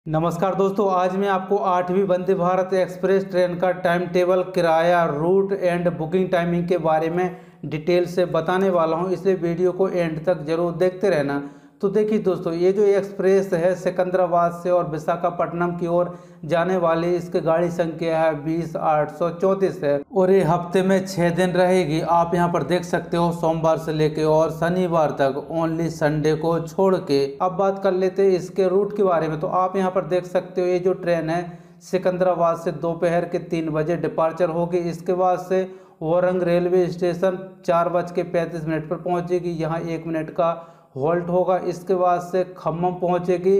नमस्कार दोस्तों, आज मैं आपको 8वीं वंदे भारत एक्सप्रेस ट्रेन का टाइम टेबल, किराया, रूट एंड बुकिंग टाइमिंग के बारे में डिटेल से बताने वाला हूं, इसलिए वीडियो को एंड तक जरूर देखते रहना। तो देखिए दोस्तों, ये जो एक्सप्रेस है सिकंदराबाद से और विशाखापट्टनम की ओर जाने वाली, इसकी गाड़ी संख्या है 20834 है और ये हफ्ते में 6 दिन रहेगी। आप यहां पर देख सकते हो, सोमवार से लेके और शनिवार तक, ओनली संडे को छोड़ के। अब बात कर लेते हैं इसके रूट के बारे में। तो आप यहां पर देख सकते हो, ये जो ट्रेन है सिकंदराबाद से दोपहर के 3 बजे डिपार्चर होगी। इसके बाद से वरंग रेलवे स्टेशन 4:35 पर पहुंचेगी, यहाँ 1 मिनट का हॉल्ट होगा। इसके बाद से खम्मम पहुंचेगी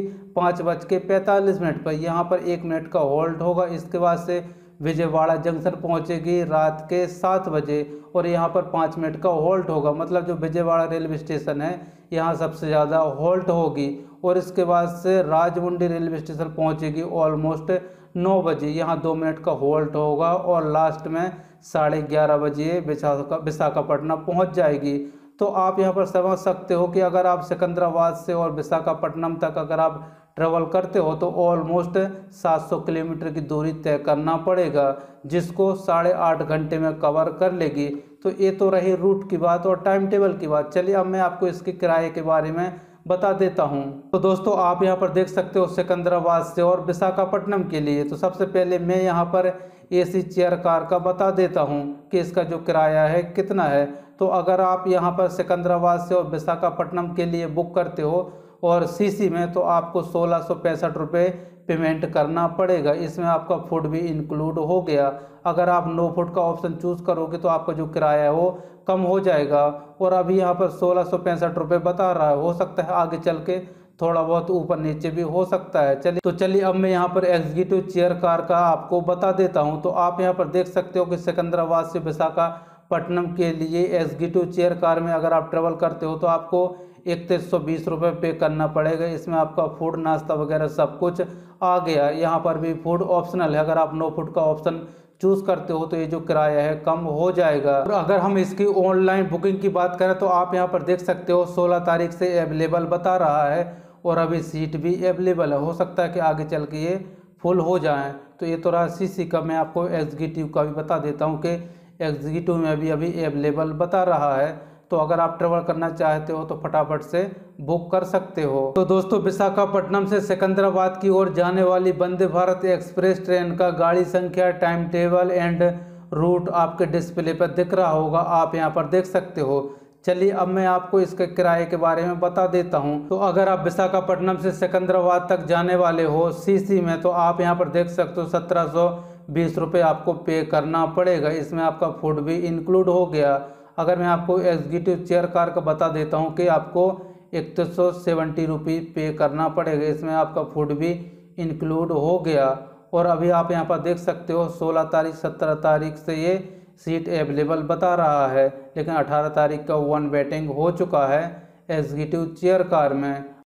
5:45 पर, यहाँ पर 1 मिनट का हॉल्ट होगा। इसके बाद से विजयवाड़ा जंक्शन पहुंचेगी रात के 7 बजे और यहाँ पर 5 मिनट का हॉल्ट होगा। मतलब जो विजयवाड़ा रेलवे स्टेशन है, यहाँ सबसे ज़्यादा हॉल्ट होगी। और इसके बाद से राजमुंडी रेलवे स्टेशन पहुंचेगी ऑलमोस्ट 9 बजे, यहाँ 2 मिनट का हॉल्ट होगा और लास्ट में 11:30 बजे विशाखापट्टनम पहुंच जाएगी। तो आप यहां पर समझ सकते हो कि अगर आप सिकंदराबाद से और विशाखापट्टनम तक अगर आप ट्रेवल करते हो तो ऑलमोस्ट 700 किलोमीटर की दूरी तय करना पड़ेगा, जिसको 8.5 घंटे में कवर कर लेगी। तो ये तो रही रूट की बात और टाइम टेबल की बात। चलिए अब मैं आपको इसके किराए के बारे में बता देता हूं। तो दोस्तों, आप यहां पर देख सकते हो सिकंदराबाद से और विशाखापट्टनम के लिए। तो सबसे पहले मैं यहां पर एसी चेयर कार का बता देता हूं कि इसका जो किराया है कितना है। तो अगर आप यहां पर सिकंदराबाद से और विशाखापट्टनम के लिए बुक करते हो और सीसी में, तो आपको 1665 रुपये पेमेंट करना पड़ेगा। इसमें आपका फूड भी इंक्लूड हो गया। अगर आप नो फूड का ऑप्शन चूज़ करोगे तो आपका जो किराया है वो कम हो जाएगा। और अभी यहाँ पर 1665 रुपये बता रहा है, हो सकता है आगे चल के थोड़ा बहुत ऊपर नीचे भी हो सकता है। चलिए अब मैं यहाँ पर एग्जीक्यूटिव चेयर कार का आपको बता देता हूँ। तो आप यहाँ पर देख सकते हो कि सिकंदराबाद से विशाखापट्टनम के लिए एग्जीक्यूटिव चेयर कार में अगर आप ट्रेवल करते हो तो आपको 3120 रुपये पे करना पड़ेगा। इसमें आपका फूड, नाश्ता वगैरह सब कुछ आ गया। यहाँ पर भी फूड ऑप्शनल है, अगर आप नो फूड का ऑप्शन चूज़ करते हो तो ये जो किराया है कम हो जाएगा। और अगर हम इसकी ऑनलाइन बुकिंग की बात करें तो आप यहाँ पर देख सकते हो 16 तारीख से अवेलेबल बता रहा है और अभी सीट भी अवेलेबल है। हो सकता है कि आगे चल के ये फुल हो जाए। तो ये तो रहा सीसी का। मैं आपको एग्जीक्यूटिव का भी बता देता हूँ कि एग्जीक्यूटिव में भी अभी अवेलेबल बता रहा है। तो अगर आप ट्रेवल करना चाहते हो तो फटाफट से बुक कर सकते हो। तो दोस्तों, विशाखापट्टनम से सिकंदराबाद की ओर जाने वाली वंदे भारत एक्सप्रेस ट्रेन का गाड़ी संख्या, टाइम टेबल एंड रूट आपके डिस्प्ले पर दिख रहा होगा, आप यहां पर देख सकते हो। चलिए अब मैं आपको इसके किराए के बारे में बता देता हूं। तो अगर आप विशाखापट्टनम से सिकंदराबाद तक जाने वाले हो सीसी में, तो आप यहां पर देख सकते हो 1720 रुपये आपको पे करना पड़ेगा। इसमें आपका फूड भी इंक्लूड हो गया। अगर मैं आपको एग्जीक्यूटिव चेयर कार का बता देता हूं कि आपको 3170 रुपये पे करना पड़ेगा। इसमें आपका फूड भी इंक्लूड हो गया। और अभी आप यहां पर देख सकते हो 16 तारीख 17 तारीख से ये सीट अवेलेबल बता रहा है, लेकिन 18 तारीख का वन वेटिंग हो चुका है एग्जीक्यूटिव चेयर कार में।